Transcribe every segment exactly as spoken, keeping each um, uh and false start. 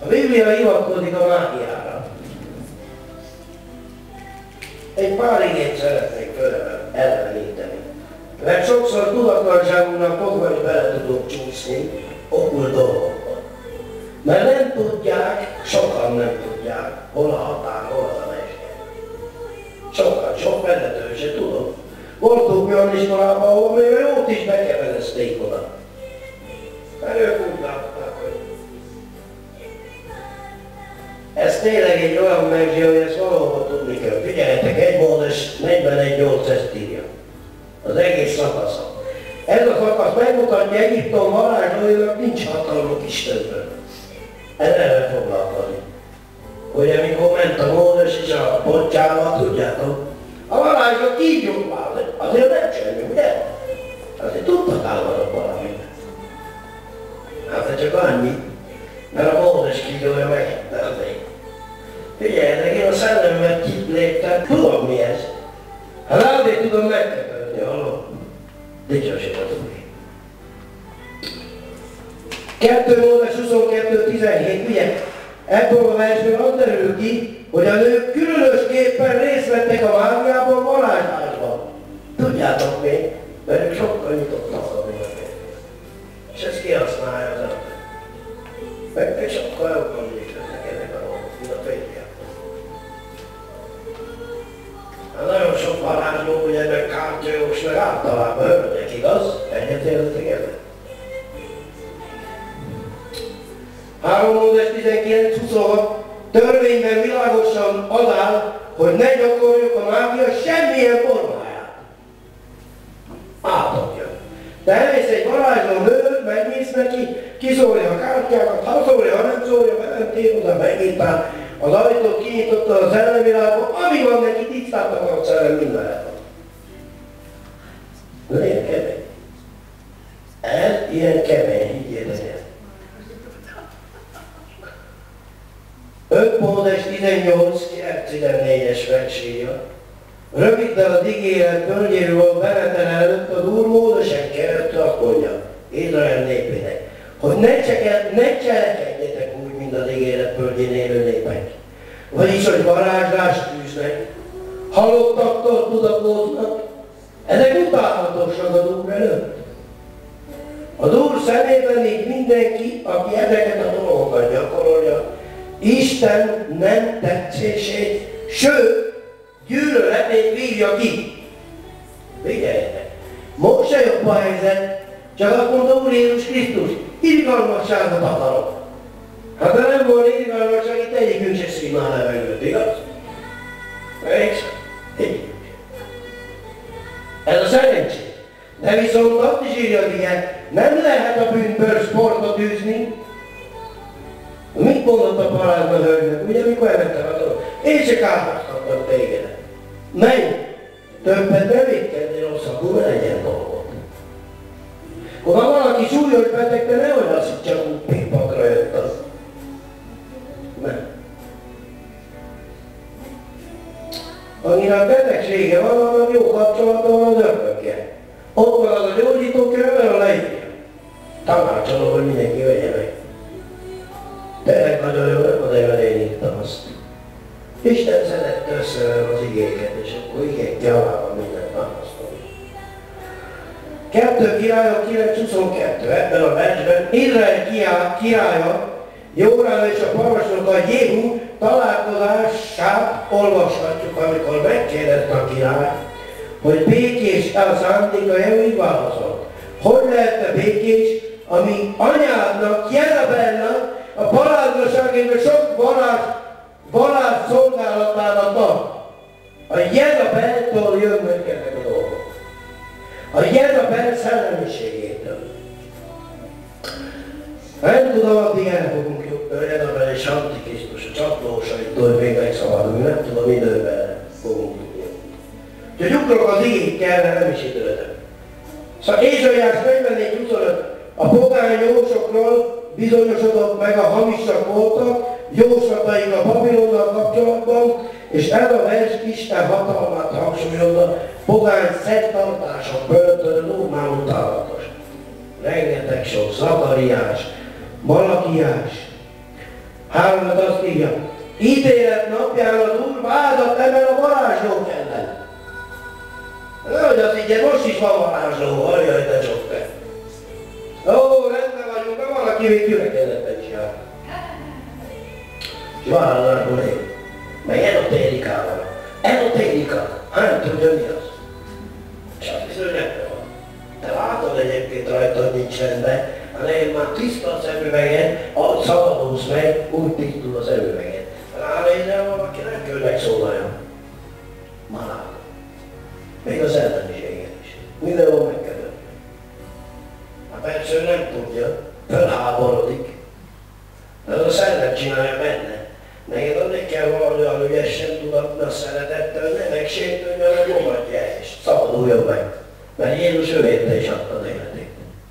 A Biblia hivatkozik a mágiára. Egy pár igét szeretnék elleníteni. Mert sokszor tudatlanságunknak fogva is bele tudunk csúszni okkult dolgokba. Mert nem tudják, sokan nem tudják, hol a határ, hol az a mester. Sokan, sok vezető se tudom. Voltunk olyan iskolában, ahol még a jót is bekeverezték oda. Mert ők úgy látták, hogy ez tényleg egy olyan megzsi, hogy ezt valahol tudni kell. Figyeljetek, egy Mózes negyvenegy nyolc ezt írja. Az egész szakasza. Ez a szakasz megmutatja Egyiptom varázslóinak nincs hatalmuk Istenből. Ezzel foglalkozni. Hogy amikor ment a Mózes és a bottyával, tudjátok, a varázslók így jobbál, azért nem semmi, ugye? Azért tudtak állandók valamit. Hát csak annyi, mert a Mózes kígyója megette azért. Figyeljetek, én a szellemben kiléptem, tudom mi ez. Hát azért tudom megtetetni, hallom? Dicsőség az Úr. kettő Mózes huszonkettő tizenhét, ugye? Ebből a versből az derül ki, hogy a nők különösképpen részt vettek a mágiában, varázslásban. Tudjátok még, mert ők sokkal nyitottak a mindenki. És ezt kihasználja az ember. Meg még sokkal jobban működnek ennek a dolgok, mint a férfiak. Hát nagyon sok varázsló, ugye meg kártyajós, meg általában hölgyek, igaz? Egyetértetek ezzel? három Mózes tizenkilenc huszonhat törvényben világosan az áll, hogy ne gyakoroljuk a mágia semmilyen formáját. Átadja. De elmész egy varázsló nőt, megmész neki, kiszórja a kártyákat, ha szórja, ha nem szórja, be nem tér oda, megnyitál az ajtót, kinyitotta a szellemvilágba, ami van neki, tisztáltak a szellem mindenre. De ilyen kemény. Ez ilyen kemény, higgyétek el. öt Mózes tizennyolc tizennégyes versírja. Röviddel az ígéret bölgyéről bevetel előtt az Úr Mózesen keresztül azt mondja Izrael népének, hogy ne, cseke, ne cselekedjetek úgy, mint az ígéret bölgyén élő népek. Vagyis, hogy varázslást tűznek, halottaktól tudakoznak, ezek utálhatósak az Úr előtt. Az Úr szemében így mindenki, aki ezeket a dolgokat gyakorolja, Isten nem tetszését, sőt, gyűlöletét vívja ki. Figyeljetek! Most se jobb a helyzet, csak azt mondta Úr Jézus Krisztus, irgalmasságot akarok. Hát ha nem volna irgalmasság, itt egyikünk se szívná a levegőt, igaz? Mégsem. Egyikünk sem. Ez a szerencsé. De viszont azt is írja az ige, nem lehet a bűnből sportot űzni. Mit mondott a parázna hölgynek? Ugye mikor elmentem a dolog? Én se kárhoztattam tégedet. Menj! Többet ne védkezni rosszabbul, ne legyen dolgod. Ha valaki súlyos beteg, de nehogy azt, hogy csak úgy pipakra jött az. Nem. Annyira betegsége van, annak jó kapcsolata van az ördöggel. Ott van az a gyógyítókönyv, a leírja. Tanácsolom, hogy mindenki vegye meg. Tényleg nagyon jó, nem azért, mert én írtam azt. Isten szedett össze az igéket, és akkor igék javában mindent választom. kettő Királyok kilenc huszonkettő, ebben a versben Izrael királya, Jórám és a parancsnok a Jéhu találkozását olvashatjuk, amikor megkérdezte a király, hogy békés a szándéka, Jéhu így válaszolt. Hogy lehetne békés, ami anyádnak, Jezebelnek, a paráznaságében sok varázs, varázs szolgálatának tart. A Jezebeltől jönnek ezek a dolgok. A Jezebel szellemiségétől. Nem tudom, addig el fogunk jutni, a Jezebel és Antikrisztus, a csatlósaitól még megszabadulni, nem tudom, időben fogunk tudni. Úgyhogy ugrok az igékkel, mert nem is időzem. Szóval Ézsaiás negyvennégy huszonöt, a pogány jósokról bizonyosodott meg, a hamisak voltak, jóslataik a Babilonnal kapcsolatban, és ez a vers Isten hatalmát hangsúlyozza, pogány szenttartása, börtön, normál utálatos. Rengeteg sok, Zakariás, Malakiás, Háromat azt írja, ítélet napján az Úr vádat emel a varázslók ellen. Hogy az így, most is van varázsló, hajjaj, de csak te. Ó, rendben vagyunk, de valaki még gyülekezetben is jár. És varázslatból él. Meg enotérikával. Enotérika. Hát nem tudja mi az. Csak bizony rendben van. Te látod egyébként rajtad nincs rendben, hanem már tiszta a szemüveged, ahogy szabadulsz meg, úgy tisztul a szemüveged. Ránézel valaki, nem kell megszólaljon. Már látod. Még az elleniséget is. Mindenhol meg kell dönteni. Hát persze ő nem tudja, fölháborodik. De az a szellem csinálja benne. Neked addig kell valami olyan ügyesen tudatni a szeretettel, hogy ne megsértődj, hanem nyomadja el, és szabaduljon meg. Mert Jézus ő érte is adta az életét.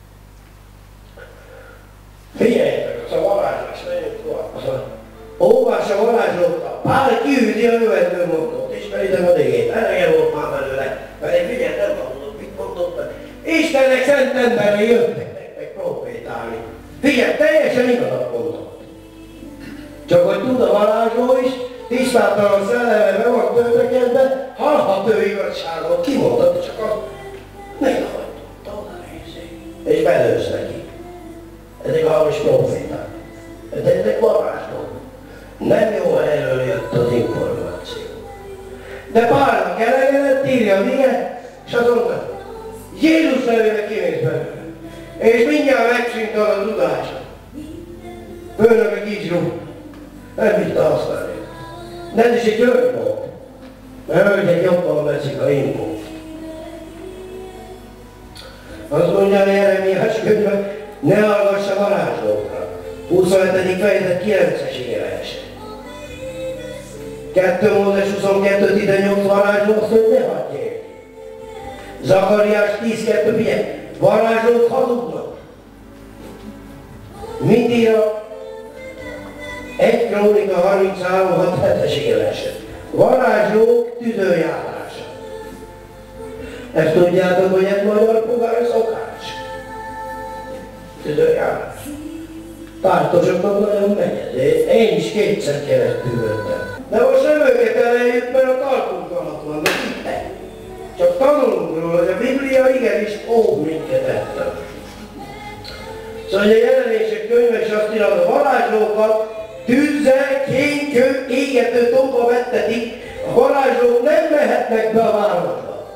Figyeljetek, az a varázslás, menjünk tovább. Az a óvás a varázslókkal. Pál kiűzi a követő mondatot, ismeritek a végét. Elege volt már belőle, pedig figyelj, nem hallott, mit mondott meg. Istennek szent emberei jöttek meg profétálni. Figyelj, teljesen igazat mondott. Csak hogy tud a varázsló is, tisztátalan szelleme be van töltekedve, hallhat ő igazságot, kimondott, csak az néha hagyta, oda nézzék. És belősz neki. Ezek hamis proféták. De ezek varázslók. Nem jó helyről jött az információ. De Pálnak elegedett, írja a ige, és azt mondta, Jézus nevében kimész belőle. És mindjárt megszűnt a tudása. Főnökök így rúgta. Nem bírta használni. De ez is egy hölgy volt. Mert hölgyek jobban veszik a infót. Azt mondja a Jeremiás könyvben, ne hallgass a varázslókra. huszonhetedik fejezet kilences évelese. kettő Mózes huszonkettő tizennyolc varázsló azt mondja, ne hagyj érni. Zakariás tíz kettő, figyelj, varázslók hazudnak. Mit ír a egy Krónika harminchárom hat hetes évelese? Varázslók tüdőjárása. Ezt tudjátok, hogy ez magyar pogány szokás? Tüdőjárás. Pártosoknak nagyon megy. Én is kétszer keresztül vettem. De most nem őket elejük, mert a tartunk alatt vannak itt. Csak tanulunk róla, hogy a Biblia igenis óv minket ettől. Szóval a Jelenések könyve is azt írja, a varázslókat tűzzel, kénykő, égető tomba vettetik, a varázslók nem mehetnek be a városba.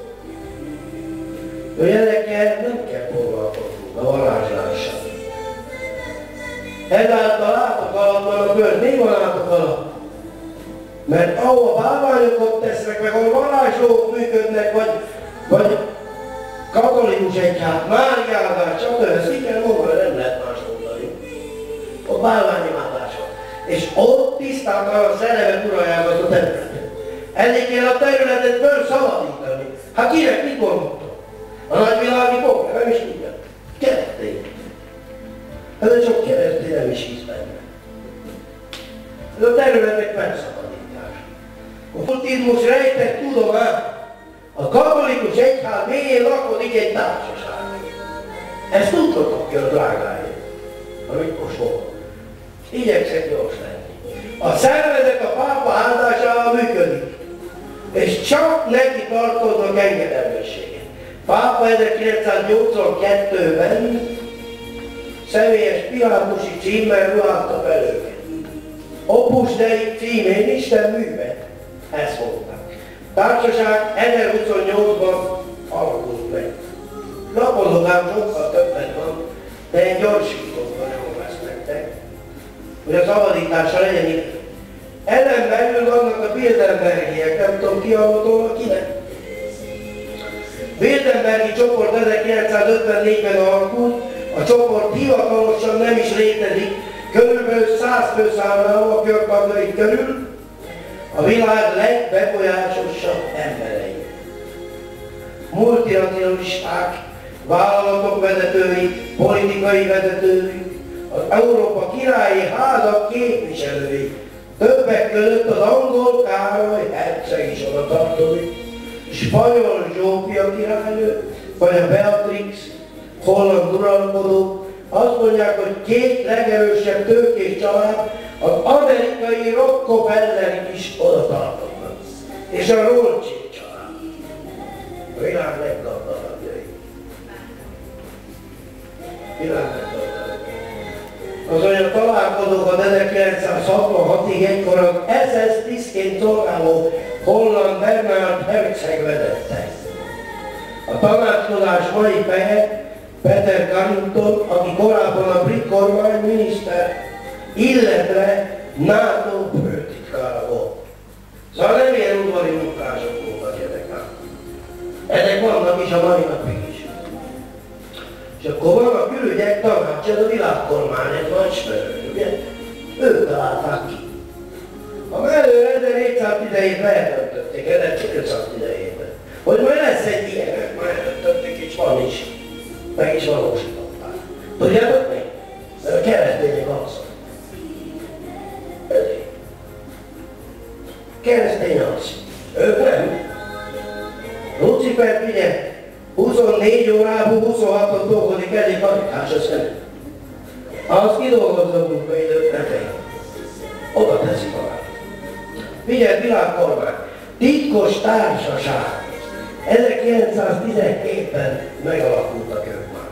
Ilyenekkel nem kell foglalkoznunk a varázslással. Ezáltal átok alatt van a föld. Mi van átok alatt? Mert ahol bálványokat tesznek, meg ahol varázslók működnek, vagy, vagy katolikus egyház, Máriádás, stb. Ezt így kell mondani, nem lehet más mondani. Ott bálványimádás van. És ott tisztátalan szellemek uralják azt a területet. Ezért kell a területet fölszabadítani. Hát kinek mit mondottam? A nagyvilági fogja, nem is tudja. Keresztény. Ez a sok keresztény nem is hisz benne. Ez a területek felszabadítás. A buddhizmus rejtett tudomány. A katolikus egyház mélyén lakodik egy társaság. Ezt tudnotok kell, drágáim, amit most mondom. Igyekszek gyors lenni. A szervezet a pápa áldásával működik. És csak neki tartoznak engedelmességet. Pápa ezerkilencszáznyolcvankettőben személyes pilátusi címmel ruházta fel őket. Opus Dei címén Isten műve. Ezt mondták. Társaság ezerhuszonnyolcban alakult meg. Lapozókám sokkal többet van, de én gyorsítottan jól lesz nektek, hogy a szabadítása legyen itt. Ellen belül vannak a Bilderbergiek, nem tudom ki hallotól, kinek. Bilderbergi csoport ezerkilencszázötvennégyben alakult, a csoport hivatalosan nem is létezik, körülbelül száz főszámláló a körtagjai körül, a világ legbefolyásosabb emberei. Multinacionalisták, vállalatok vezetői, politikai vezetői, az Európa királyi házak képviselői, többek között az angol Károly herceg is oda tartozik, spanyol Zsófia királynő, vagy a Beatrix, holland uralkodó, azt mondják, hogy két legerősebb tőkés család Az amerikai Rockefellerik is oda tartoznak. És a Rothschild család. A világ leggazdagabbjai. Világ leggazdagabbjai. Az olyan találkozókat ezerkilencszázhatvanhatig egykor az es es tisztként szolgáló holland Bernhard Herzog vezette. A tanácskozás mai feje Peter Carrington, aki korábban a brit kormányminiszter, illetve NATO főtitkára volt. Szóval nem ilyen udvari munkások voltak ezek ám. Ezek vannak is a mai napig is. És akkor van a külügyek tanács, ez a világkormány, ez nagy ismerő, ugye? Ők találták ki. A mellőre ezerhétszáztizenhét lehetettették, ezerkilencszáztizenhétben. Hogy majd lesz egy ilyen, majd eldöntötték, és van is. Meg is valósították. Tudjátok még? Mert a keresztények alszak. Ezért. Keresztény alszik. Ők nem. Lucifer, figyelj, huszonnégy órában huszonhatot dolgozik, elég karikás a szemed. Az kidolgozza a munkaidőt, ne fejl. Oda teszi magát. Figyelj, világkormány, titkos társaság. ezerkilencszáztizenhétben megalakultak ők már.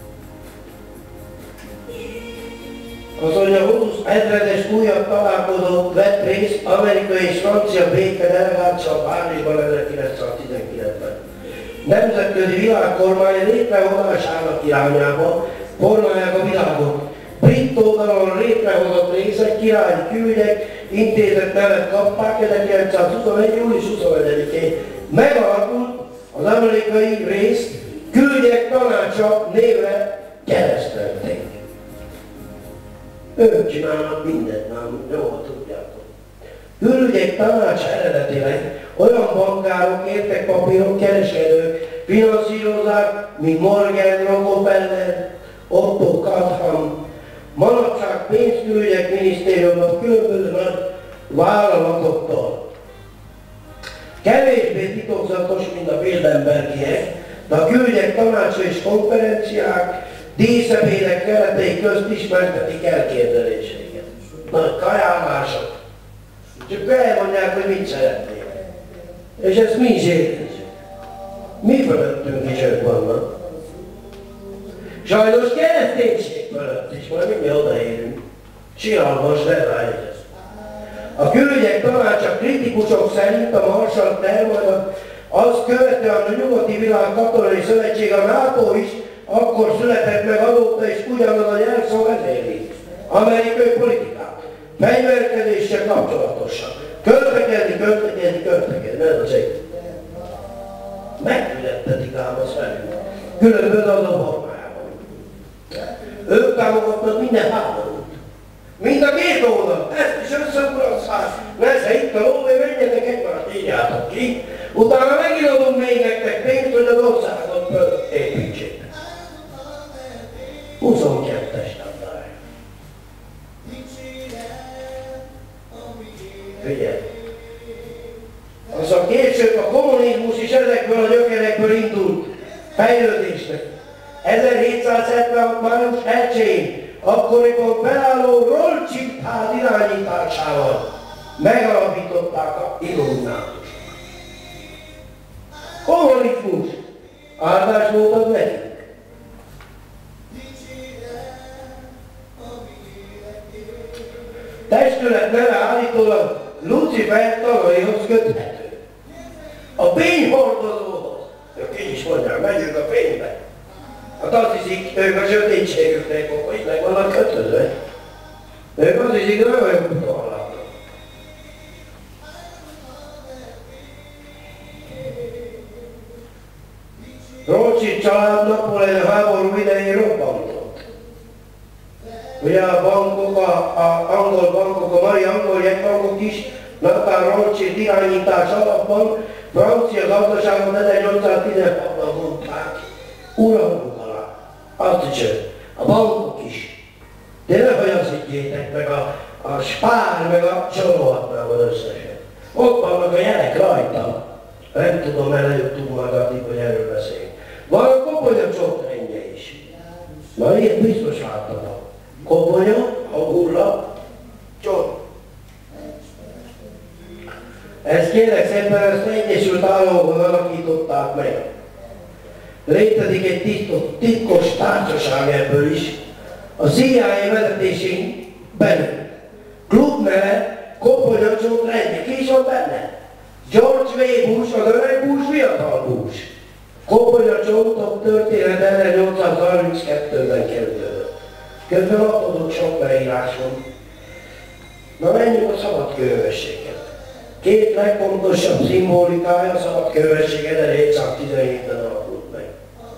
Az mondja, húsz ezredes újabb találkozót vett részt amerikai és francia béke delegáció Párizsban ezerkilencszáztizenkilencben. Nemzetközi világkormány létrehozásának irányába formálják a világot. Brit oldalon létrehozott részek, királyi küldek, intézet nevet kapták ezerkilencszázhuszonegy. július huszonegyedikén. Megalakult az amerikai rész Külügyek Tanácsa névre keresztelték. Ők csinálnak mindent, nem jól tudjátok. Külügyek Tanácsa eredetileg olyan bankárok, értékpapírok, kereskedők finanszírozzák, mint Morgan, Rockefeller, Otto Katham. Manapság pénzkülügyek minisztériumban különböző nagy vállalatoktól. Kevésbé titokzatos, mint a Bilderbergiek, de a külügyek tanácsa és konferenciák díszebédek keretei közt ismertetik elképzeléseiket. Nagy kajálások. Csak elmondják, hogy mit szeretnék. És ezt mi is érezzük. Mi fölöttünk is ők vannak. Sajnos kereszténység fölött is, majd mindjárt odaérünk. Siralmas, de rájegyez. A külügyek tanácsa kritikusok szerint a Marshall terv, azt követően a nyugati világ katonai szövetség, a NATO is akkor született meg, azóta is ugyanaz a jelszó vezérli. Amerikai politikák. Fegyverkezéssel kapcsolatosan. Költekezni, költekezni, költekezni. Ez az egy. Megfizettetik ám azt velünk. Különböző az a formájában. Ők támogatnak minden háborút. Mind a két oldal. Ezt is összekurasztás. Lesz itt a ló, hogy menjetek egymást, írjátok ki. Utána megint adunk még nektek pénzt, hogy az országot építsétek. huszonkettes tanár. Figyelj! Aztán később a kommunizmus is ezekből a gyökerekből indult fejlődésnek. ezerhétszázhetvenhat. május elsején akkoriban felálló Rothschild ház irányításával megalapították a Illuminátust. Kommunizmus! Áldás volt az nekünk. Testület neve állítólag Lucifer tanaihoz köthető. A fényhordozóhoz. Ők így is mondják, megyünk a fénybe. Hát azt hiszik, ők a sötétségüknek, hogy meg vannak kötözve. Ők azt hiszik, hogy olyan utalnak. Rothschild család Napóleon háború idején robbantott. Ugye a bankok, a, a angol bankok, a mai angol jegybankok is Nathan Rothschild irányítás alapban francia gazdaságot ezernyolcszáztizenhatban mondták uralmuk alá. Azt is ő. A bankok is. De ne hajazítjétek meg a, a Spár, meg a sorolhatnám az összeset. Ott vannak a jelek rajta. Nem tudom, mert nagyobb túlmagatik, hogy erről beszélünk. Van a koponya csontrenje is. Na ilyet biztos láttatok. Koponya, a hulla, csont. Ezt kérlek szépen, ezt Egyesült Államokban alakították meg. Létezik egy titkos, titkos társaság ebből is, a C I A vezetésén belül. Klub neve Koponyacsot Rendje. Ki is van benne? George W. Bush, az öreg Bush, fiatal Bush. Koponyacsot történet ezernyolcszázharminckettőben kezdődött. Közben adott sok leírás van. Na menjünk a szabadkőmességet. Két legfontosabb szimbolikája a szabadkőmesség ezerhétszáztizenhétben alakult meg.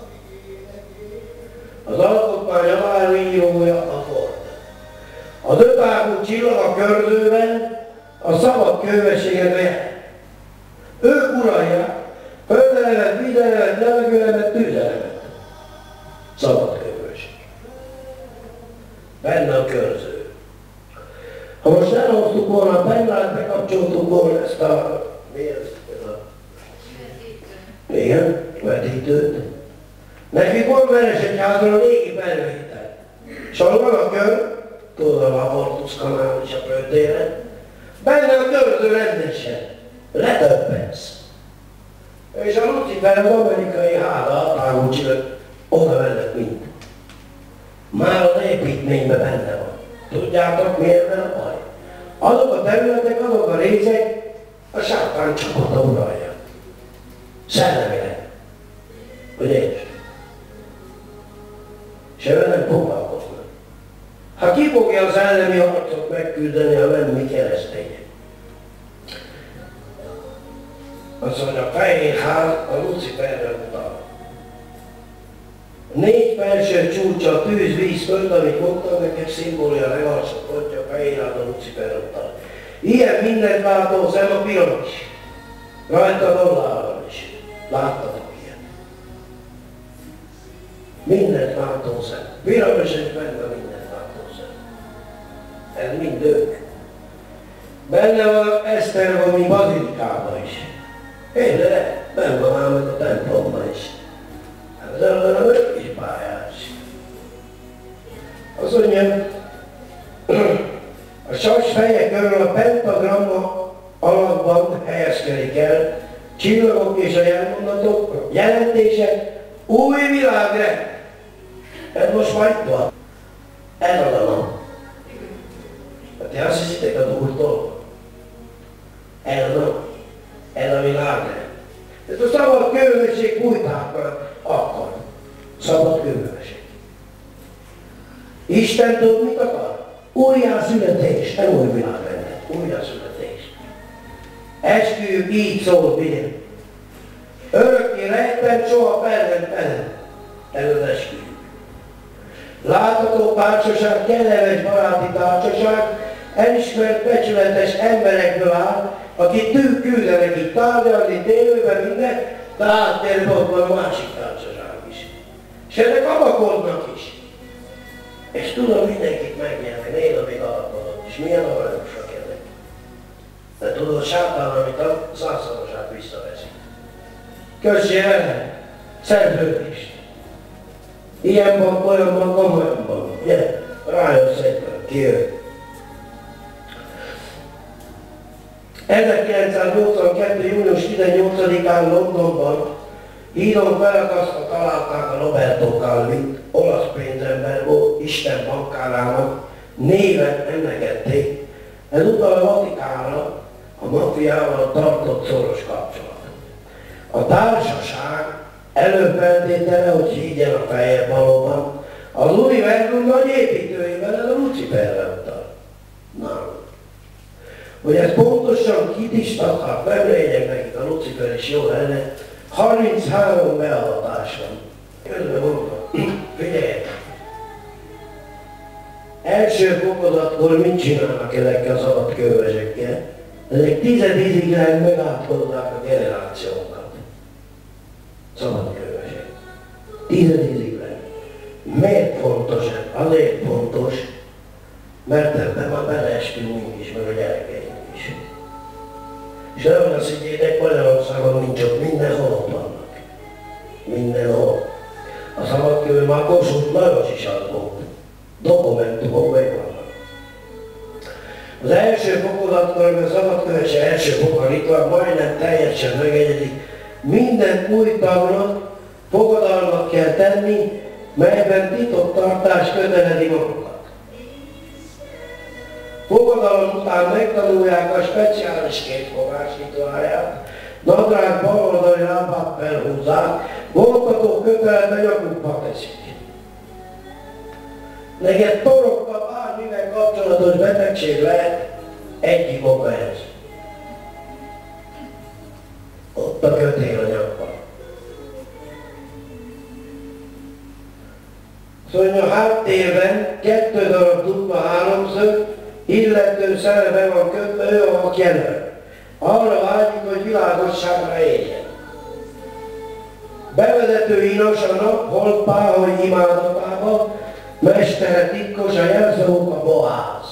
Az alkotmány aláírója a Ford. Az ötágú csillag a körzőben a szabadkőmességet vett. Ők uralják földelemet, vízelemet, levegőlemet, tűzelemet. Szabadkőmesség. Benne a körző. Ha most elhoztuk volna a pennát, bekapcsoltuk volna ezt a... Mi ez? Igen, vetítőt. Nekik van Veresegyházon a régi felvétel. És ahol van a kör, tudod, a Labortus kanál és a Prőtéren, benne a körző rendesen. Letöbbensz. És a Lucifer az amerikai hála, tágú csillag, oda mennek mind. Már az építményben benne van. Tudjátok miért van a baj? Azok a területek, azok a részek a sátán csapata uralja. Szellemileg. Hogy értsd? És ebben nem foglalkoznak. Ha ki fogja az szellemi harcot megküzdeni, ha nem mi keresztények? Azt mondja, a fehér ház a Luciferre utal. Négy felső csúcsa, a tűz, víz, föld, amit mondtam neked, szimbólja, legalsó pontja, a fehér ház a Luciferre utal. Ilyen mindent látó szem a piramis. Rajta dolláron is. Láttatok ilyet. Mindent látó szem. Piramisen benne mindent látó szem. Ez mind ők. Benne van Esztergomi bazilikában is. Érde, benne van ám a templomban is. Hát ez a ők is pályás. Azt mondja, a sas feje körül a pentagramma alakban helyezkedik el csillagok és a jelmondatok, jelentések, új világrend. Ez most majd van. Ez az a nap. Hát ti azt hiszitek a Úrtól? Ez a nap. Ez a világrend. Ezt a szabad kőmesség fújták akkor. Szabad kőmesség. Isten tud mit akar? Újjászületés, nem új világrendet. Újjászületés. Esküjük így szól, figyelj. Örökké rejtem, soha fel nem felem. Ez az esküjük. Látható társaság, kellemes baráti társaság, elismert, becsületes emberekből áll, akik tűk küldenek itt tárgyalni, tévőben minden, de áttérve ott van a másik társaság is. És ezek abakodnak is. És tudom, mindenkit megnyerni, négy napig alakodott, és milyen aranyosak ezek. De tudod, sátán, amit a százszorosát visszaveszi. Kössél el, szerződést. Ilyen bank, olyan bank, amolyan bank. Gyere, rájön szépen, ki jön. ezerkilencszáznyolcvankettő. június tizennyolcadikán Londonban hídon felakasztva találták a Roberto Calvit, olasz pénzember volt, Isten bankárának, néven emlegették. Ez utal a Vatikánra, a maffiával tartott szoros kapcsolat. A társaság előfeltétele, hogy higgyen a feje valóban, az univerzum nagy építőivel, ez a Luciferre utal. Na, hogy ez pontosan kit is takar, nem lényeg nekik, a Lucifer is jó lenne, harminchárom beavatás van. Közben mondom, figyeljetek! Első fokozatkor mit csinálnak ezekkel a szabad kővesekkel? Ezek tizediziglen megátkozzák a generációkat. Szabad kővesek. Tizediziglen. Miért fontos ez? Azért fontos, mert ebben már beleesküvünk is, meg a gyerekeink is. És nem azt higgyétek, Magyarországon nincs ott, mindenhol ott vannak. Mindenhol. A szabadkőben már Kossuth Lajos is az volt. Dokumentumok meg vannak. Az első fokozatkor, ami a szabadköves első fokozatban majdnem teljesen megegyezik. Minden új tagnak fogadalmat kell tenni, melyben titoktartás kötelezi magukat. Fogadalom után megtanulják a speciális kétfogás rituálját, nadrág bal oldali lábát felhúzzák, vontató kötelet a nyakukba teszik. Neked torokkal bármivel kapcsolatos betegség lehet, egyik oka ez. Ott a kötél a nyakban. Szóval a háttérben kettő darab dupla háromszög, illető szerve van kötve, ő a jelöl. Arra vágyik, hogy világosságra érjen. Bevezető inos a nap, holt páholy imádatába, mestere titkos, a jelszók a Boáz.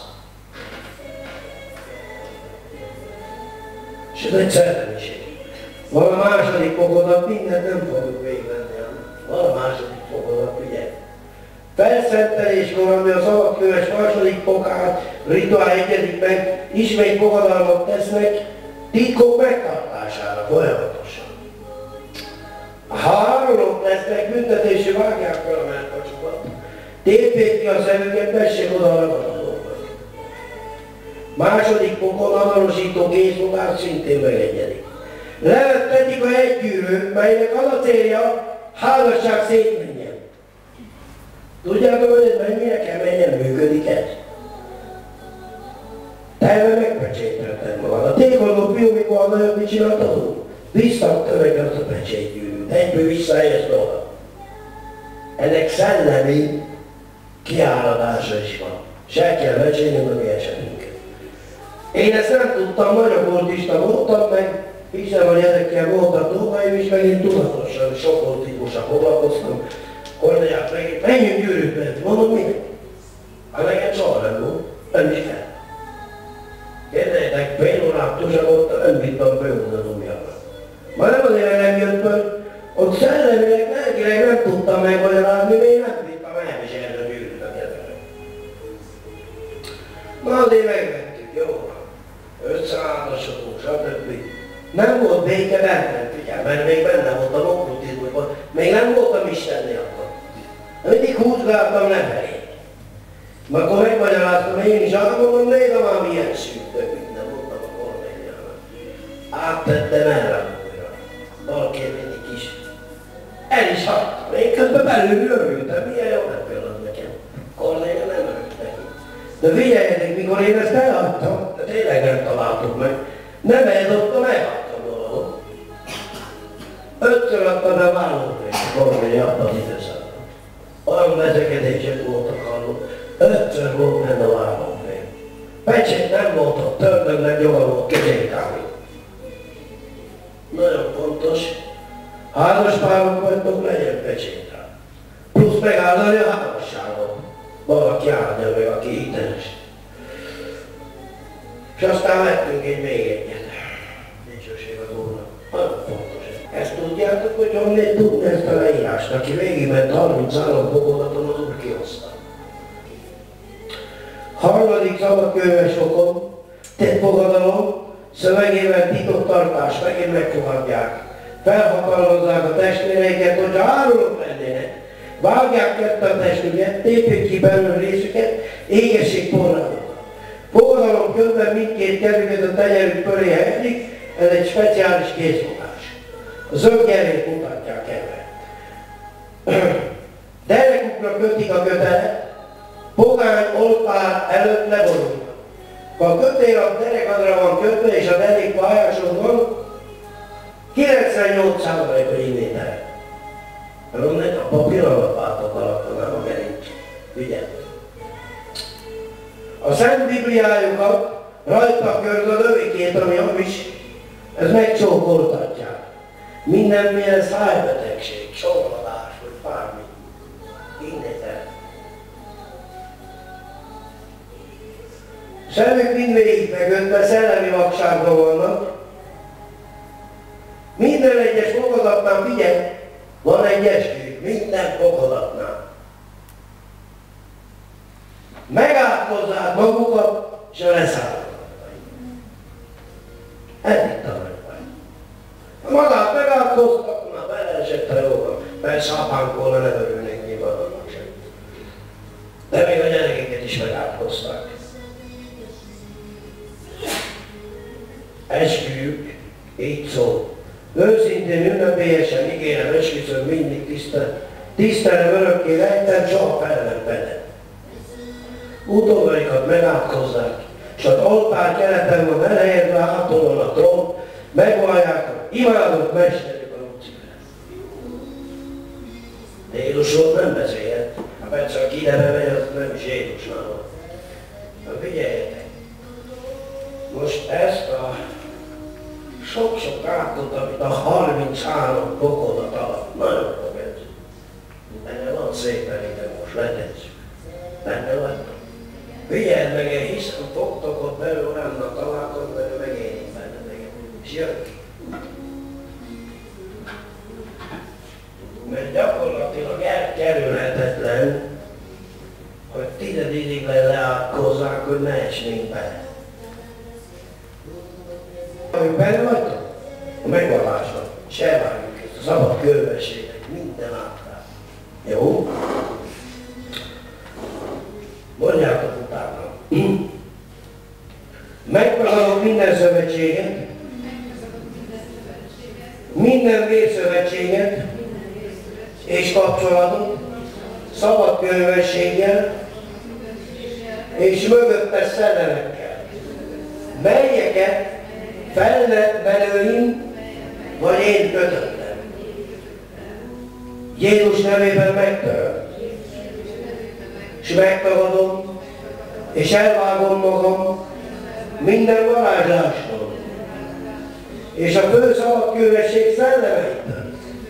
És ez egy szellemiség. Van a második fokozat, mindent nem fogjuk végigvenni. Van a második fokozat, ugye? Felszenteléskor, ami a szabadköves második fokát, rituál egyedik meg, ismét fogadalmat tesznek, titkok megtartására folyamatosan. Ha árulók lesznek, büntetésű vágják fel a mellkacsukat, tépjék ki a szemüket, vessék oda a ragadozókat. Második fokon azonosító készfogás szintén megegyedik. Levettetik a hegygyűrűt, melynek az a célja, házasság szétmenjen. Tudjátok, hogy ez mennyire keményen működik ez? Te megpecsételted magad. A tékozó fiú, mikor az nagyon mit csináltatok? Visszadta meg azt a pecsétgyűrűt. Egyből visszaérsz oda. Ennek szellemi kiáradása is van. Se kell becsélnünk a mi esetünket. Én ezt nem tudtam, nagyon kultista voltam, meg hiszem, hogy ezekkel voltak dolgaim is, meg én tudatosan, sok kultikusan foglalkoztam. Kornélját meg, menjünk gyűrűt menni. Mondom, minek? Hát nekem soha nem volt, nem is kell. Kérdeljétek, fél órát tusagottam, nem vittem főmutatom miatt. Már nem azért, hogy nem jött föl, ott szellemileg, lelkileg nem tudtam megmagyarázni, még nem vittem elviselni a gyűrűt a kezemre. Na azért megvettük, jó? Összeházasodtunk, stb. Nem volt béke bennem, figyelj, mert még benne voltam okkultizmusban, még nem voltam Istennél akkor. Mindig húzgáltam lefelé. Akkor megmagyaráztam én is, hát mondom, nézd már milyen szűktök, minden mondtam a Kornéliának. Áttettem erre újra. Valaki mindig kis. El is hagytam, én közben belül örültem, milyen jó nem pillanat nekem. Kornélia nem örült neki. De figyeljetek, mikor én ezt elhagytam, de tényleg nem találtuk meg. Nem eldobtam, elhagytam valahol. Ötször adtam el vállófést a Kornélia abban az időszakban. Olyan vezekedések voltak hallott, ötször volt benne a vállófél. Pecsét nem volt ott, tördögnek joga volt közétállni. Nagyon fontos, házaspárok vagytok, legyen pecsét rá. Plusz megáldani a házasságot. Valaki áldja meg, aki hiteles. És aztán vettünk egy még egyet. Dicsőség az Úrnak. Nagyon fontos. Ezt tudjátok, hogy honnét tudni ezt a leírást, aki végigment harminchárom fokozaton, az Úr kihozta. Harmadik szabadkönyves fokon, tett fogadalom, szövegével titoktartás, megint megfogadják. Felhatalmazzák a testvéreiket, hogyha árulók lennének. Vágják kettre a testüket, tépjék ki belőle részüket, égessék porrákat. Fogadalom közben mindkét kezüket a tenyerük fölé helyezik, ez egy speciális készfogás. A zöggyelét mutatják erre. Derekukra kötik a kötelet, pogány oltár előtt leborulnak. Ha a kötél a derekadra van kötve és a derék pályáson van, kilencvennyolc százalékos innételek. Mert a papír alatt váltok alattanám a gerinc. Ügyet. A Szent Bibliájukat rajta körz a lövikét, ami hamis, ez megcsókoltatják. Mindenféle szájbetegség, csorladás, vagy bármi. Innétel. Szemük mindvégig megöntve szellemi vakságban vannak. Minden egyes fokozatnál, figyelj, van egy eskü, minden fokozatnál. Megátkozzák magukat, és a leszállnak. Eddig tanulj meg. Ha magát megátkoztak, na beleesett a jóban. Persze apánk-volna nem örülnénk nyilván annak sem. De még a gyerekeket is megátkozták. Esküjük, így szól. Őszintén, ünnepélyesen ígérem, esküszöm mindig tisztel, tisztelem örökké rejtem, soha fel nem vedem. Utódaikat megátkozzák, és az oltár keleten van elhelyezve, hátulon a trón, megvallják, imádott mesterük a Lucifert. De Jézusról nem beszélhet. Ha persze, aki ide bemegy, az nem is Jézusnál van. Na figyeljetek! Most ezt a sok-sok átot, amit a harminchárom bokodat alatt, nagyon fog ez. Benne van szépen ide most, letesszük. Benne vagytok. Figyeld meg, én hiszem, fogtok ott belül olyannak találkozni, mert megérik benneteket. És jön ki. Mert gyakorlatilag elkerülhetetlen, hogy tizedikig leátkozzák, hogy ne esnénk bele. Amíg benne vagytok, a megvallásnak, és elvárjuk ezt a szabad kővességet, minden áttál. Jó? Mondjátok utána. Megtagadok minden szövetséget, minden vérszövetséget és kapcsolatot, szabad kővességgel és mögöttes szellemekkel, melyeket felnett belőlünk, vagy én kötöttem. Jézus nevében megtöröm, és megtagadom, és elvágom magam minden varázslástól, és a fő szabadkővesség szellemeitől.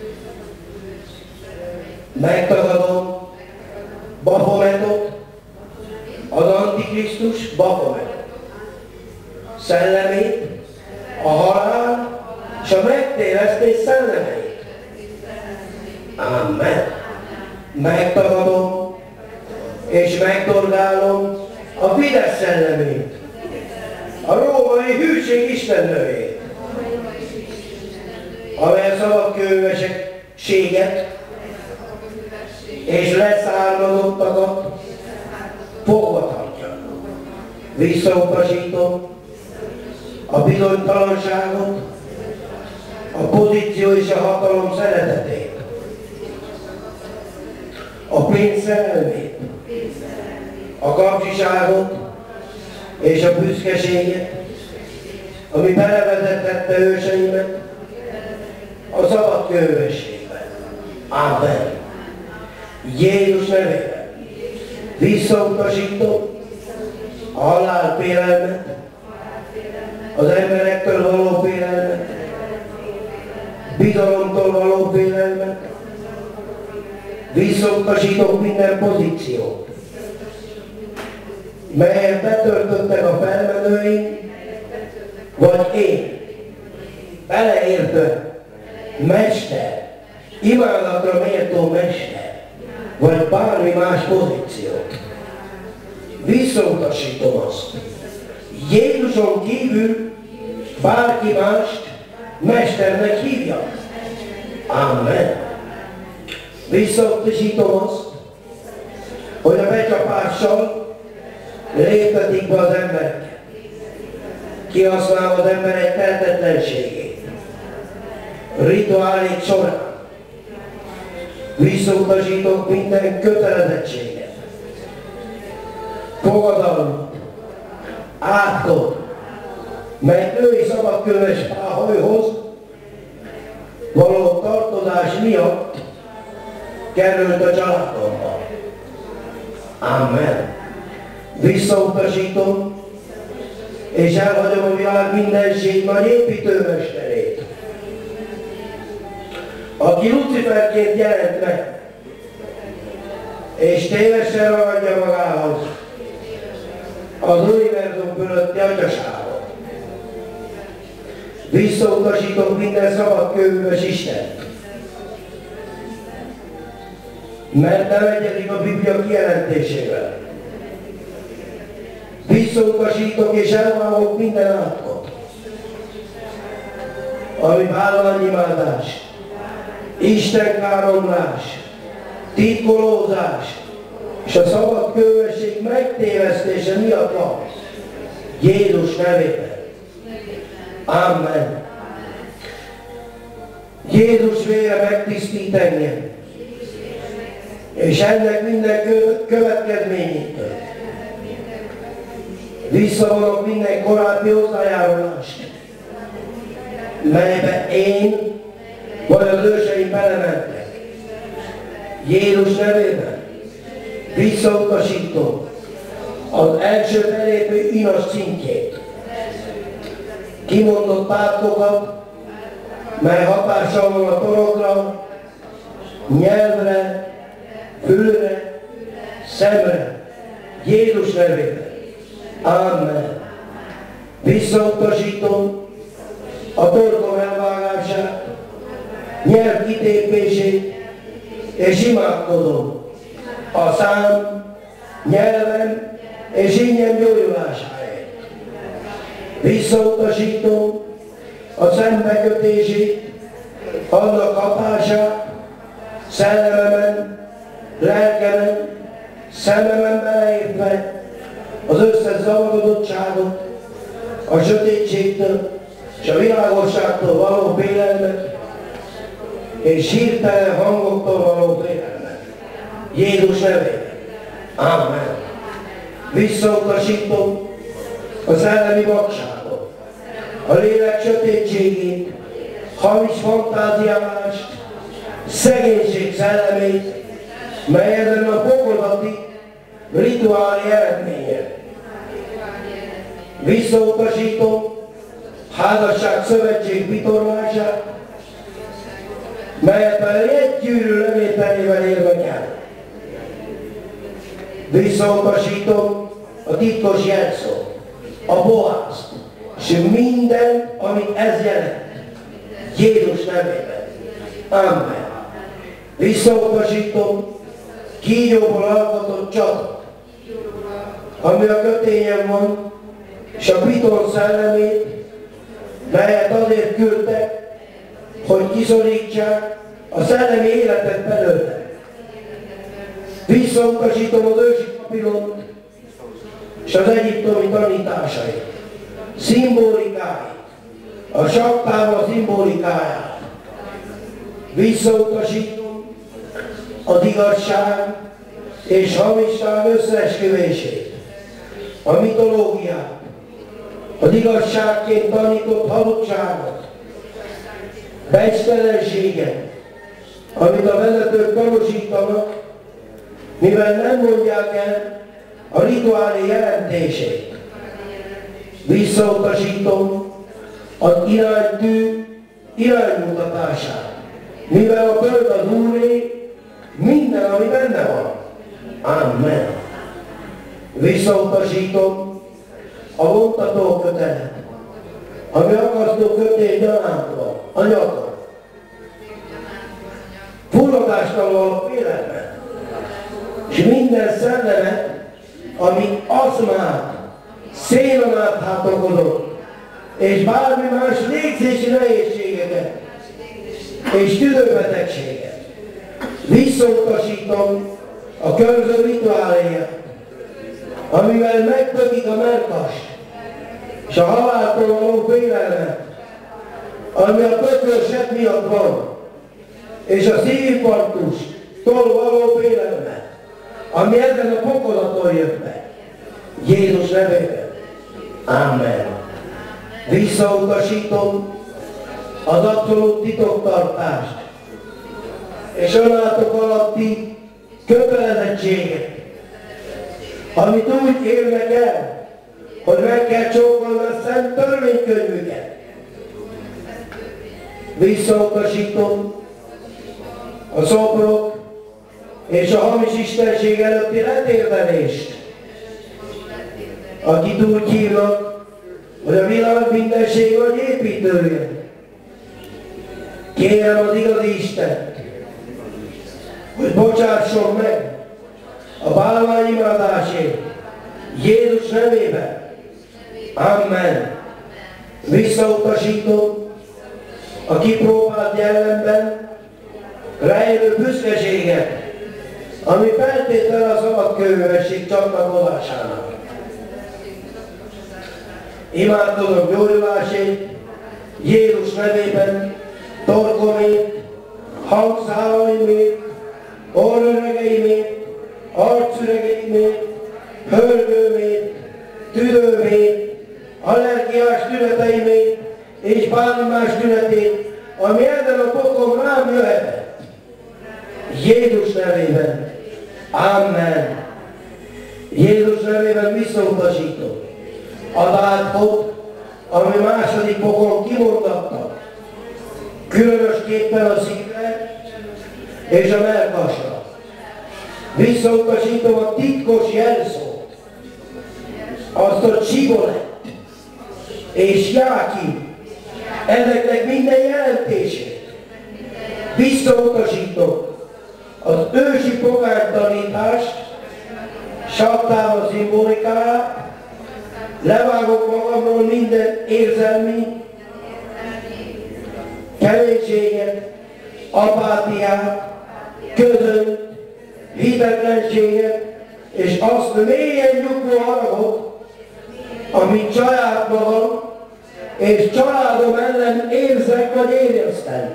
Megtagadom Bafometot, az Antikrisztus Bafomet, szellemét, a halál és a megtévesztés szellemeit. Amen. Megtagadom és megdorgálom a Fidesz szellemét, a római hűség istennőjét, amely a szabadkőveséget és leszármazottakat fogva tartja. Visszautasítom a bizonytalanságot, a pozíció és a hatalom szeretetét, a pénz szerelmét, a kapcsiságot és a büszkeséget, ami belevezetette őseimet a szabad kővességbe. Amen. Jézus nevében visszautasítom a halál félelmet, az emberektől való félelmet, bizalomtól való félelmet, visszautasítok minden pozíciót, melyet betöltöttek a felmenőim, vagy én, beleértve mester, imádatra méltó mester, vagy bármi más pozíciót. Visszautasítom azt. Jézuson kívül bárki mást mesternek hívja. Amen. Visszautasítom azt, hogy a becsapással léptetik be az embereket, kihasználva az emberek tehetetlenségét, rituálék során. Visszautasítok minden kötelezettséget, fogadalmat, átkot, mely női szabadkőves páholyhoz való tartozás miatt került a családomba. Amen. Visszautasítom, és elhagyom a világ mindenség nagy építőmesterét, aki Luciferként jelent meg, és tévesen ragadja magához az univerzum fölötti atyaságot. Visszautasítom minden szabadkőműves Istent, mert nem egyezik a Biblia kijelentésével. Vissza Visszautasítok és elvágok minden átkot, ami bálványimádás, istenkáromlás, titkolózás és a szabad kövesség megtévesztése miatt van. Jézus nevében. Amen. Jézus vére megtisztít engem, és ennek minden következményétől visszavonok minden korábbi hozzájárulást, melybe én vagy az őseim belementek. Jézus nevében visszautasítom az első belépő inas címkét, kimondott pártokat, mely hatással van a torokra, nyelvre, fülre, szemre. Jézus nevében. Amen. Visszautasítom a torkom elvágását, nyelv kitépését, és imádkozom a szám, nyelvem és ingyen gyógyulásáért. Visszautasítom a szembekötését, annak hatását, szellememen, lelkemen, szememen beleértve az összes zavarodottságot, a sötétségtől és a világosságtól való félelmet, és hirtelen hangoktól való félelmet. Jézus nevében. Amen. Visszautasítom a szellemi vakságot, a lélek sötétségét, hamis fantáziálást, szegénység szellemét, mely ezen a fokozati rituáli eredménye. Visszautasítom házasság szövetség vitorlását, melyet a jegygyűrű levételével érnek el. Visszautasítom a titkos jelszót, a bohászt, és minden, amit ez jelent. Jézus nevében. Amen. Visszautasítom kígyóból alkotott csatot, ami a kötényen van, és a piton szellemét, melyet azért küldtek, hogy kiszorítsák a szellemi életet belőle. Visszautasítom az ősi papíront és az egyiptomi tanításait, szimbolikáit, a saktával szimbolikáját. Visszautasítom az igazság és hamisság összeesküvését, a mitológiát, az igazságként tanított hazugságot, becstelenséget, amit a vezetők tanúsítanak, mivel nem mondják el a rituáli jelentését. Visszautasítom az iránytű iránymutatását, mivel a föld az Úré, minden, ami benne van. Amen. Visszautasítom a vontató kötelet, ami akasztó kötés gyanánt van, a nyakon. Fulladástól való félelmet, és minden szellemet, ami aszmát, szélen át okozott, és bármi más légzési nehézségeket, és tüdőbetegséget. Visszautasítom a körző rituáléját, amivel megkötik a mellkast, és a haláltól való félelmet, ami a kötőset miatt van, és a szívinfarktustól való félelmet, ami ezen a fokozaton jött meg. Jézus nevében. Amen. Visszautasítom az abszolút titoktartást, és önálltok alatti kötelezettséget, amit úgy érnek el, hogy meg kell csókolni a szent törvénykönyvüket. Visszautasítom a szobrok és a hamis istenség előtti letérdelést, akit úgy hívnak, hogy a világ mindenség vagy építője. Kérem az igazi Istent, hogy bocsásson meg a bálványimádásért Jézus nevében. Amen. Visszautasítom a kipróbált jellemben rejlő büszkeséget, ami feltétel a szabadkőművesség csatlakozásának. Imádkozom gyógyulásét, Jézus nevében, torkomét, hangszálaimét, orröregeimét, arcüregeimét, hörgőmét, tüdőmét, allergiás tüneteimét és bármi más tünetét, ami ezen a pokon rám jöhetett. Jézus nevében. Amen. Jézus nevében visszautasítom a vádfot, ami második pokon kimondattak, különösképpen a szívre és a mellkasra. Visszautasítom a titkos jelszót, azt a csibolett és jákin, ezeknek minden jelentését. Visszautasítom az ősi pogánytanítást, saptával szimbolikáját, levágok magamról minden érzelmi keménységet, apátiát, közönt, hitetlenséget, és azt mélyen nyugvó haragot, amit saját magam és családom ellen érzek vagy éreztem.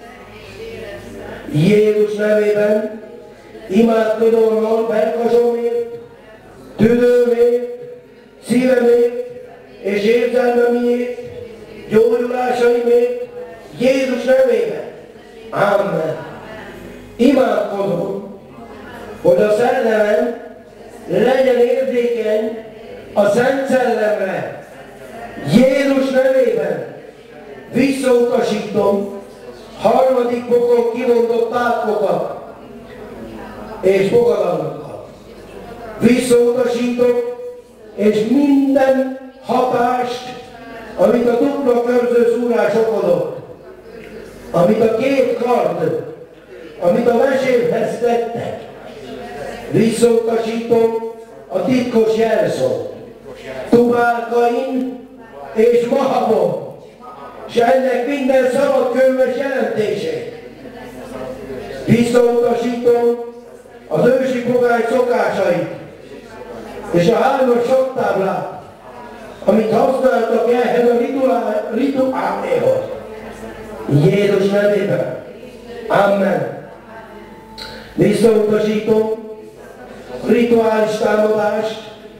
Jézus nevében imádkozom a melkasomért, tüdőmért, szívemért és érzelmemért, gyógyulásaimért, Jézus nevében. Amen. Imádkozom, hogy a szellemem legyen érzékeny a Szent Szellemre. Jézus nevében visszautasítom harmadik pokon kimondott átkokat és fogadalmakat. Visszautasítom, és minden hatást, amit a dupla körző szúrás okozott, amit a két kard, amit a mesémhez tettek, visszautasítom a titkos jelszót, Tubálkain és Mahabon, és ennek minden szabadkőműves jelentését. Visszautasítom az ősi pogány szokásait, és a hármas saktáblát, amit használtak ehhez a rituáléhoz. Jézus nevében. Amen. Visszautasítom a rituális támadást,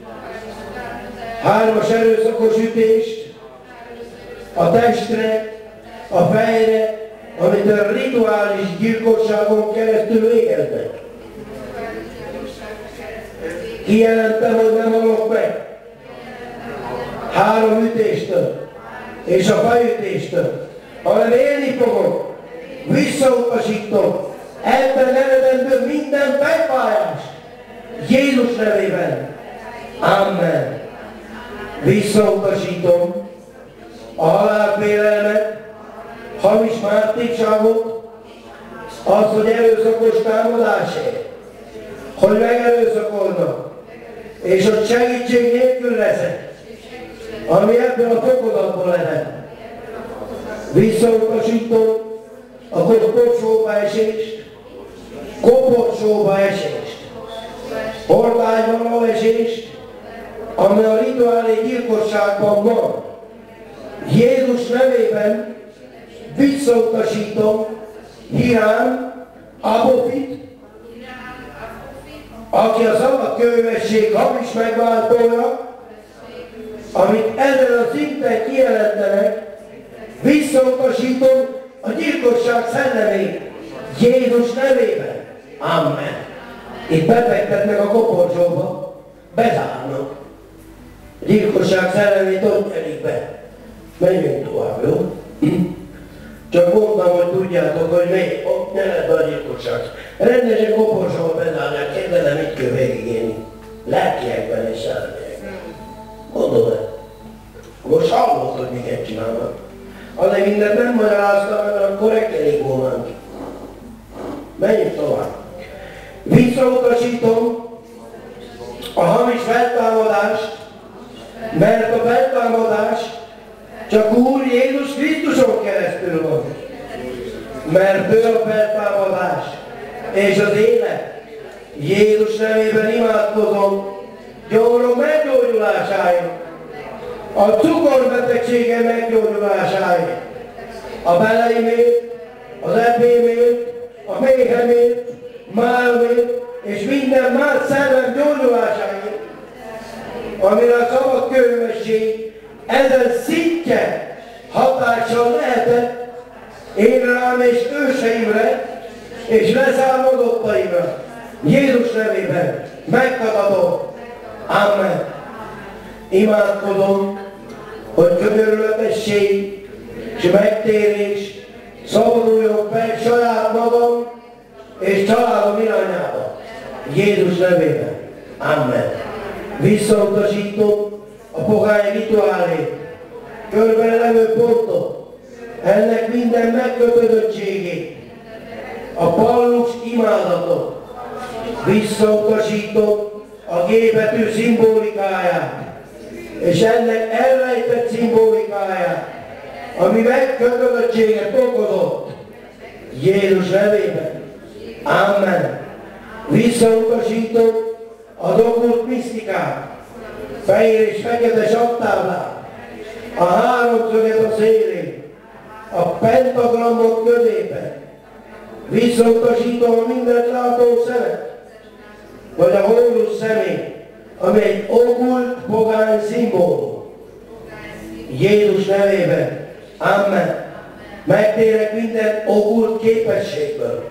hármas erőszakos ütést a testre, a fejre, amit a rituális gyilkosságon keresztül végeznek. Kijelentem, hogy nem halok meg. Három ütéstől és a fejütéstől, hanem élni fogok. Visszautasítom ebben eredendő minden fejfájást. Jézus nevében. Amen. Visszautasítom a halálfélelmet, hamis mártírságot, az, hogy erőszakos támadásért, hogy megerőszakolnak, és hogy segítség nélkül leszek, ami ebből a fokozatból lehet. Visszautasítom a koporsóba esést, koporsóba esést, hordályba való esést, ami a rituálé gyilkosságban van. Jézus nevében visszautasítom Hirám Abofit, aki a szabadkőművesség hamis megváltója, amit ezen a szinten kijelentenek, visszautasítom a gyilkosság szellemét Jézus nevében. Amen. Itt befektetnek a koporsóba, bezárnak. A gyilkosság szellemét ott nyerik be. Menjünk tovább, jó? Csak mondtam, hogy tudjátok, hogy még ott ne lett be a gyilkosság. Rendesen koporsóba bezárják, kérdezem, mit kell végigélni. Lelkiekben és elmélyekben. Mondod-e? Most hallott, hogy miket csinálnak. Azért mindent nem magyaráztam, mert akkor reggelig volnánk. Menjünk tovább. Visszautasítom a hamis feltámadást Mert a feltámadás csak Úr Jézus Krisztuson keresztül van. Mert ő a feltámadás és az élet. Jézus nevében imádkozom, gyomrom meggyógyulásáért, a cukorbetegsége meggyógyulásáért, a beleimért, az epémért, a méhemért, málmért és minden más szellem gyógyulásáért, amire a szabad könyvesség ezen szintje hatással lehetett én rám és őseimre és leszármazottaimra. Jézus nevében megtagadom. Amen. Imádkozom, hogy könyörületesség és megtérés szabaduljon fel saját magam és családom irányába. Jézus nevében. Amen. Visszautasítom a pogány rituálét, körben levő pontot, ennek minden megkötözöttségét, a pallus imádatot, visszautasítom a G betű szimbolikáját, és ennek elrejtett szimbolikáját, ami megkötözöttséget okozott. Jézus nevében. Amen. Visszautasítom az okkult misztikát, fehér és fekete saktáblát, a háromszöget a szélén, a pentagramot középen. Visszautasítom a mindent látó szemet, vagy a Hórusz szemét, ami egy okkult pogány szimbólum. Jézus nevében. Amen. Megtérek minden okkult képességből,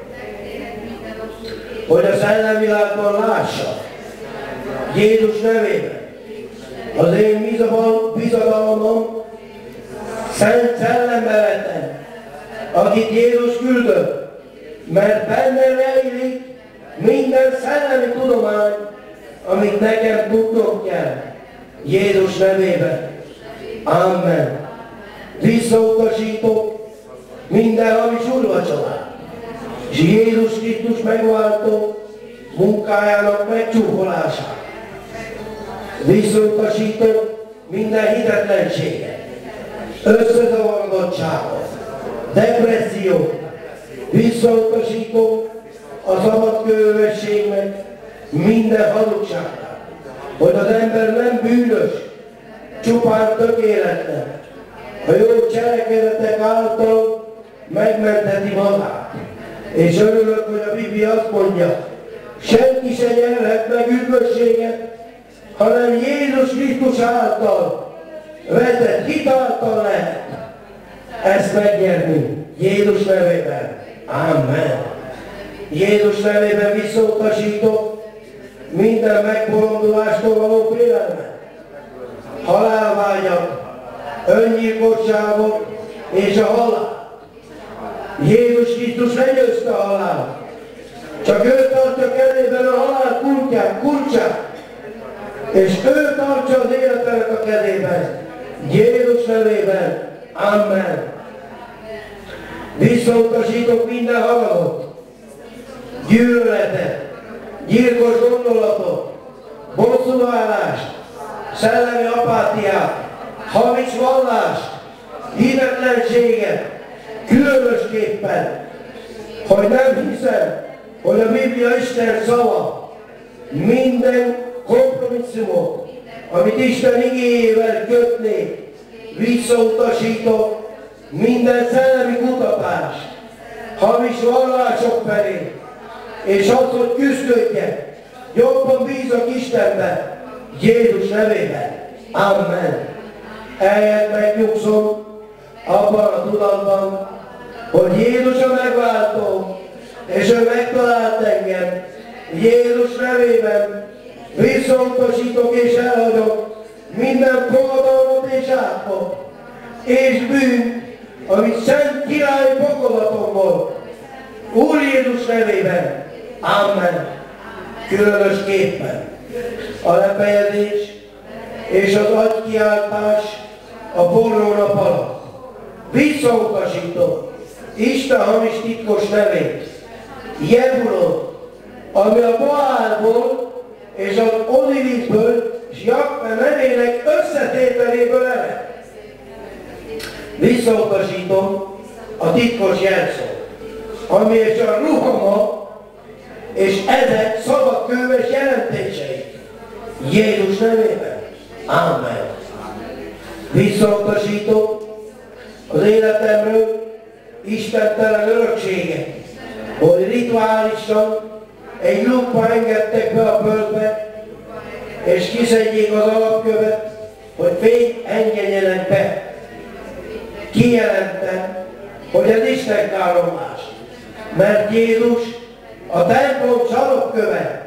hogy a szellemvilágban lássa. Jézus nevében. Az én bizadalmam Szent Szellembe vettem, akit Jézus küldött, mert benne rejlik minden szellemi tudomány, amit nekem tudnom kell. Jézus nevében. Amen. Visszautasítok minden hamis úrvacsorát, és Jézus Krisztus megváltó munkájának megcsúfolását. Visszautasítok minden hitetlenséget, összezavarodottságot, depressziót. Visszautasítom a szabad könyvességnek minden hazugságát, hogy az ember nem bűnös, csupán tökéletlen, a jó cselekedetek által megmentheti magát. És örülök, hogy a Biblia azt mondja, senki se nyerhet meg üdvösséget, hanem Jézus Krisztus által vetett hit által lehet ezt megnyerni. Jézus nevében. Amen. Jézus nevében visszautasítok minden megbolondulástól való félelmet, halálvágyat, öngyilkosságot és a halált. Jézus Krisztus legyőzte a halált. Csak ő tartja kezében a halál kulcsát, kulcsát, és ő tartsa az életenek a kezében. Jézus nevében. Amen. Visszautasítok minden haragot, gyűlöletet, gyilkos gondolatot, bosszúállást, szellemi apátiát, hamis vallást, hitetlenséget, különösképpen, hogy nem hiszem, hogy a Biblia Isten szava minden kompromisszumot, amit Isten igéjével kötné, visszautasítok minden szellemi kutatást, hamis vallások felé, és az, hogy küzdődjek, jobban bízok Istenbe, Jézus nevében. Amen. Eljött megnyugszom abban a tudatban, hogy Jézus a megváltó, és ő megtalált engem. Jézus nevében visszautasítok és elhagyok minden fogadalmat és átkot, és bűnt, amit szent királyi fokozatom volt. Úr Jézus nevében. Amen. Különösképpen a lefejezés és az agykiáltás a forró nap alatt. Visszautasítom Isten hamis titkos nevét, Jebulon, ami a Baálból és az Osirisből és Jakve nevének összetételéből ered. Visszautasítom a titkos jelszót, ami és a ruhama, és ezek szabadkőves jelentései. Jézus nevében. Amen. Visszautasítom az életemről istentelen örökséget, hogy rituálisan egy lukba engedtek be a földbe, és kiszedjék az alapkövet, hogy fény engedjenek be. Kijelentem, hogy ez Isten káromlás, mert Jézus a templom sarokköve.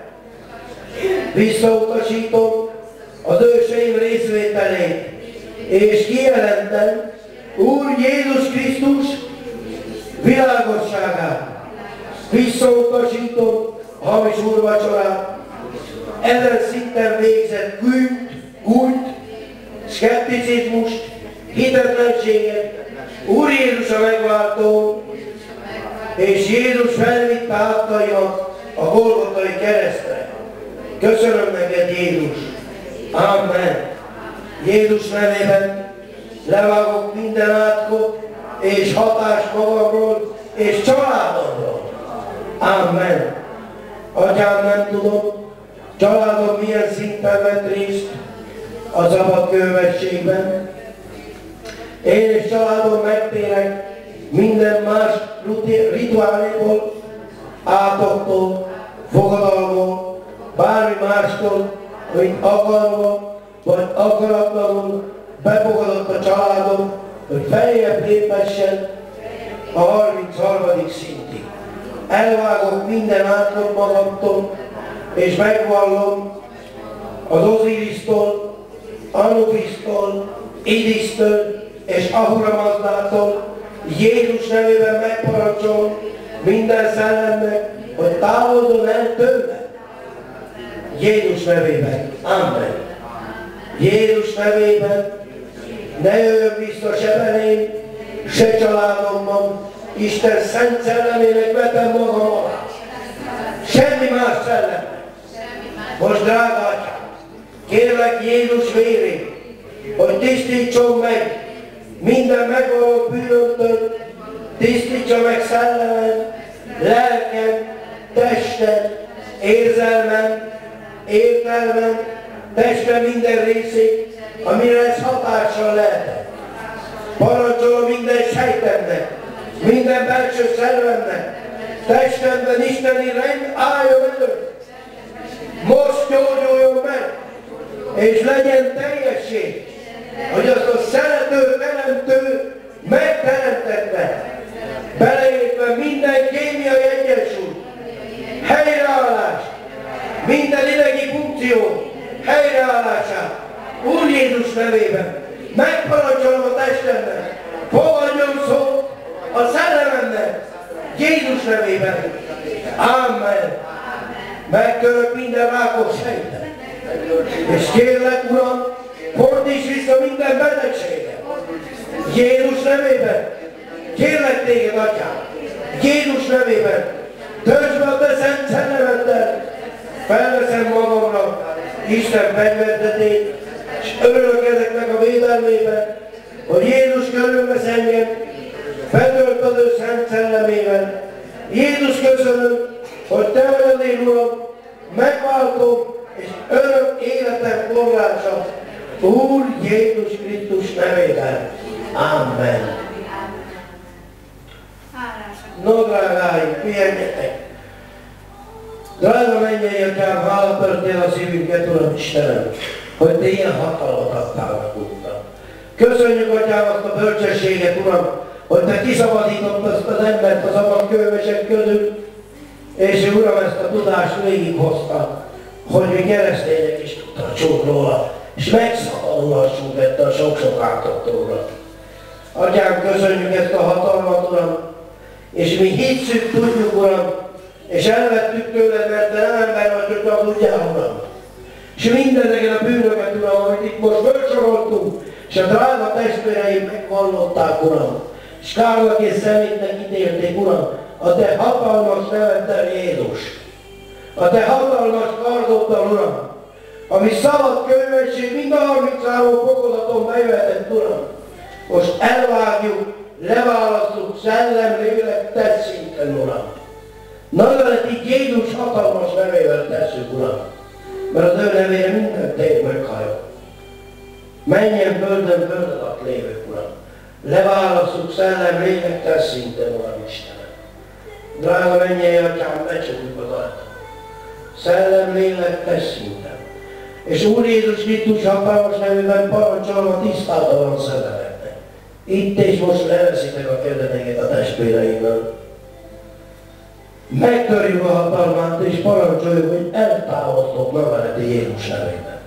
Visszautasítom az őseim részvételét, és kijelentem Úr Jézus Krisztus világosságát. Visszautasítom a hamis úrvacsorát, ezen szinten végzett gúnyt, gúnyt, szkepticizmust, hitetlenséget, Úr Jézus a megváltó, és Jézus felvitte átkaimat a Golgotai keresztre. Köszönöm neked, Jézus! Amen! Jézus nevében levágok minden átkot és hatást magamról és családomról. Amen! Atyám, nem tudom, családom milyen szinten vett részt a szabadkővességben. Én és családom megtérek minden más rituáléból, átoktól, fogadalmól, bármi mástól, amit akarva vagy akaratlanul befogadott a családom, hogy feljebb léphessen a harmincharmadik szintig. Elvágok minden átkot magamtól, és megvallom az Ozirisztól, Anubisztól, Idisztől és Ahura Mazdától, Jézus nevében megparancsolom minden szellemnek, hogy távozzon el tőle. Jézus nevében. Amen. Jézus nevében ne jöjjön vissza se belém, se családomban. Isten szent szellemének vetem magam alá. Semmi más szellem. Most drága Atyám, kérlek Jézus vérét, hogy tisztítson meg minden megvaló bűnömtől, tisztítsa meg szellemem, lelkem, testem, érzelmem, értelmem, testem minden részét, amire ez hatással lehet. Parancsolom minden sejtemnek, minden belső szervemnek, testemben isteni rend álljon elő. Most gyógyuljon meg, és legyen teljesség, hogy azt a szerető teremtő megteremtette, beleértve minden kémiai egyensúly, helyreállás, minden idegi funkció helyreállását, Úr Jézus nevében megparancsolom a testemnek, fogadjon szó a szellememnek, Jézus nevében. Amen. Megtörök minden rákos sejtet. És kérlek, Uram, fordíts vissza minden betegséget. Jézus nevében. Kérlek téged, Atyám. Jézus nevében. Töltsd be a te szent szellemeddel. Felveszem magamra Isten fegyverzetét, és örülök ezeknek a védelmében, hogy Jézus körülvesz engem, betölt az ő szent szellemével. Jézus, köszönöm, hogy te vagy az én Uram, megváltom, és örök életem forrása. Úr Jézus Krisztus nevében. Amen. No, drágáim, figyeljetek! Drága mennyei Atyám, hála törtél a szívünket, Uram Istenem, hogy te ilyen hatalmat adtál magunknak. Köszönjük, Atyám, azt a bölcsességet, Uram, hogy te kiszabadítottad azt az embert a szabadkőmesek közül, és Uram, ezt a tudást végighozta, hogy mi keresztények is tudhassunk róla, és megszabadulhassunk ettől a sok-sok ártottól. Atyám, köszönjük ezt a hatalmat, Uram, és mi hisszük, tudjuk, Uram, és elvettük tőled, mert te nem ember vagy, hogy te tudjál, Uram. És mindezeket a bűnöket, Uram, amit itt most felsoroltunk, és a drága testvéreim megvallották, Uram, és kárnak és szemétnek ítélték, Uram, a te hatalmas neveddel, Jézus. A te hatalmas kardoddal, Uram, ami szabad könyvesség mind a harminchárom fokozaton bejöhetett, Uram. Most elvágjuk, leválasztjuk szellem, lélek, tett szinten, Uram. Nazaret Jézus hatalmas nevével tesszük, Uram. Mert az ő nevére minden tét meghajol. Menjen földön, föld alatt lévők, Uram. Leválasztjuk szellem, lélek, tett szinten, Uram Istenem. Drága mennyei Atyám, becsukjuk az ajtót. Szellem, lélek, tett szinten. És Úr Jézus Krisztus hatalmas nevében parancsolva tisztátalan szellemeknek. Itt és most leveszitek a kezedeket a testvéreimmel. Megtörjük a hatalmát és parancsoljuk, hogy eltávoztok Nazareti Jézus nevében.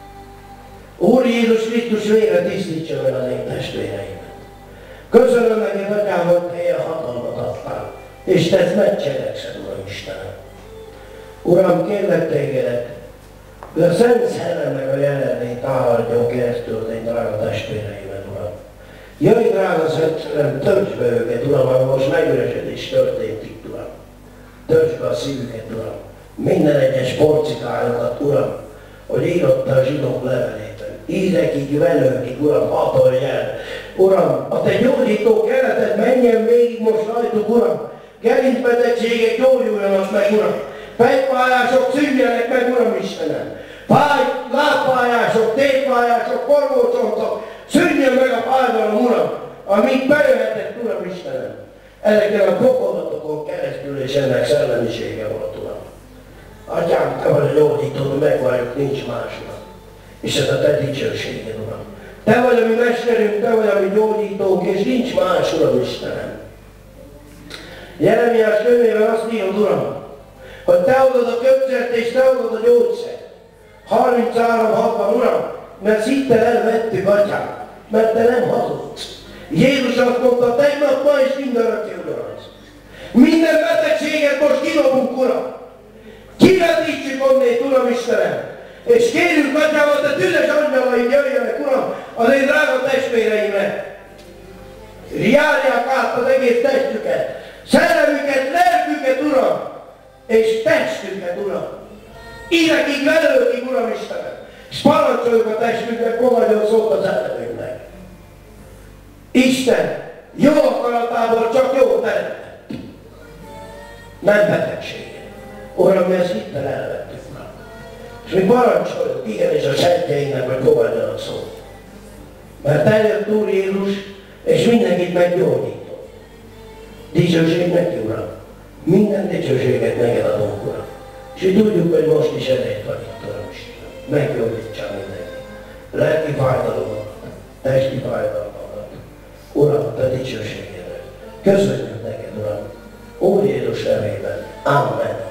Úr Jézus Krisztus végre tisztítsa meg az én testvéreimet. Köszönöm neked, Atyám, hogy te ilyen hatalmat adtál, és te ezt megcselekszed, Uram Istenem. Uram, kérlek tégedet, hogy a Szent Szellemnek a jelenlényt támadjon keresztül az én drága testvéreimet, Uram. Jöjj, drága Szent Szellem, töltsd be őket, Uram, ahol most megüresedés történt itt, Uram. Töltsd be a szívüket, Uram. Minden egyes porcikájukat, Uram, hogy írotta a zsidók levelében. Ízekig, velőkig, Uram, hatolj el. Uram, a te gyógyító kereted menjen végig most rajtuk, Uram. Gerincbetegségek gyógyuljanak meg, Uram. Fejfájások szűnjenek meg, Uram Istenem. Fáj, lábfájások, tétfájások, forgócsontok, szűnjön meg a fájdalom, Uram, amíg bejöhetett, Uram Istenem. Ezeken a fokozatokon keresztül és ennek szellemisége volt, Uram. Atyám, te vagy a gyógyító, megvalljuk, nincs másnak. És ez a te dicsőséged, Uram. Te vagy a mi mesterünk, te vagy a mi gyógyítónk, és nincs más, Uram Istenem. Jeremiás könyvében azt írod, Uram, hogy te adod a köpcert és te adod a gyógyszert. harminchárom hatban, Uram, mert szinte elvettük, Atyám, mert te nem hazudsz. Jézus azt mondta, tegnap, ma és mindörökké ugyanaz. Minden betegséget most kidobunk, Uram. Kivetítsük onnét, Uram Istenem. És kérjük, Atyám, hogy a tüzes angyalaid jöjjenek, Uram, az én drága testvéreimre. Járják át az egész testüket, szellemüket, lelküket, Uram, és testüket, Uram. Írekig, velőkig, Uram Istenem. És parancsoljuk a testünknek, fogadjon szót az ellenünknek. Isten jó akaratából csak jó teremtett. Nem betegséget. Uram, mi ezt hittel elvettük, Uram. És mi parancsoljuk, igen, és a szentjeinknek, hogy fogadjanak szót. Mert eljött Úr Jézus, és mindenkit meggyógyított. Dicsőség neki, Uram. Minden dicsőséget neked adunk, Uram. És így tudjuk, hogy most is elég vagy itt, Uram Istenem. Meggyógyítsál mindenki. Lelki fájdalomat, testi fájdalmat. Uram, te dicsőségedre. Köszönjük neked, Uram. Úr Jézus nevében. Amen.